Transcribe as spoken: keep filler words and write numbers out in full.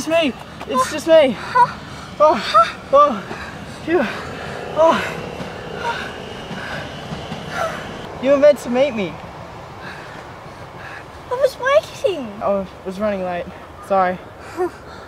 just me. It's just me. Oh, oh, phew. Oh. You were meant to meet me. I was waiting. I was running late. Sorry.